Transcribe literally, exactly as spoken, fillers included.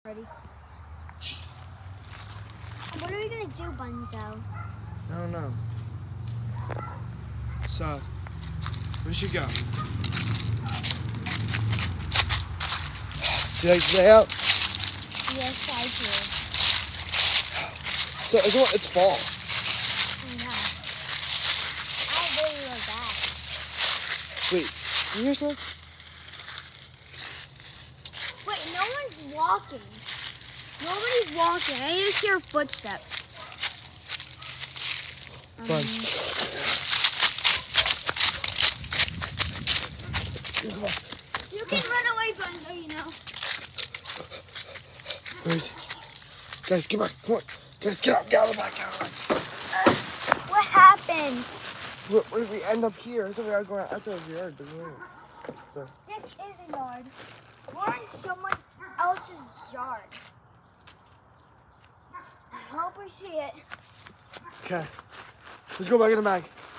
Ready? What are we gonna do, Bunzo? I don't know. So, we should go. Do you like to stay out? Yes, I do. So, it's, what, it's fall. I know. I really love that. Wait, can you hear something? Wait, no one's walking. Nobody's walking. I just hear footsteps. Fun. Um, Come on. you can run away, Bunzo, you know. Where is he? Guys, get back. Come on. Guys, get up. Get out of the back. Get out of the back. Uh, what happened? Where, where did we end up here? I thought we were going outside of the yard, but we weren't. So. This is a yard. We're in someone else's yard. I hope we see it. Okay. Let's go back in the bag.